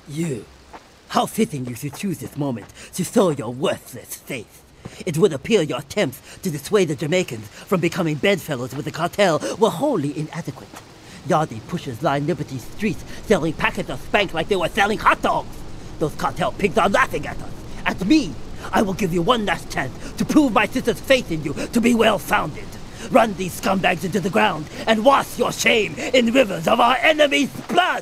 You. How fitting you should choose this moment to show your worthless faith. It would appear your attempts to dissuade the Jamaicans from becoming bedfellows with the cartel were wholly inadequate. Yardi pushers line Liberty streets selling packets of spank like they were selling hot dogs. Those cartel pigs are laughing at us. At me! I will give you one last chance to prove my sister's faith in you to be well-founded. Run these scumbags into the ground and wash your shame in rivers of our enemy's blood!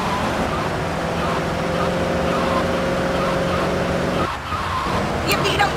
You beat him